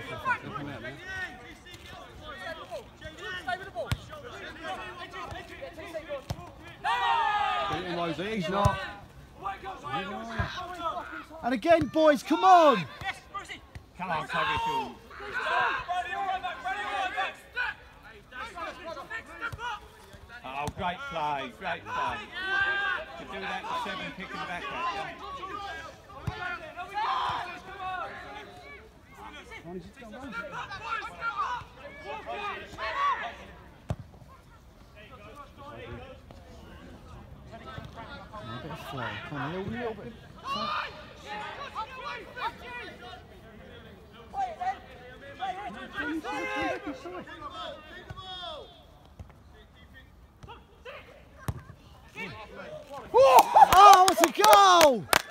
He's not. And again, boys, come on! Come on, Toby. Oh, great play, great play. To do that with 7 picking back at you. A bit of flow. Come on, a little bit. Oh, what a goal!